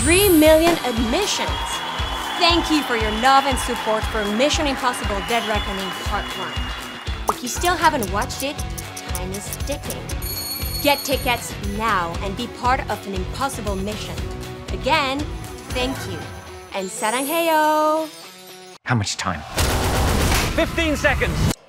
3 million admissions. Thank you for your love and support for Mission Impossible Dead Reckoning Part 1. If you still haven't watched it, time is ticking. Get tickets now and be part of an impossible mission. Again, thank you. And 사랑해요. How much time? 15 seconds.